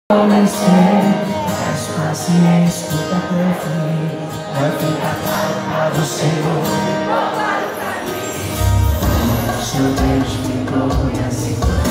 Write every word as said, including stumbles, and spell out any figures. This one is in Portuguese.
Peço paciência, escuta até o fim. Vai ficar claro pra você. Seu beijo ficou ruim assim.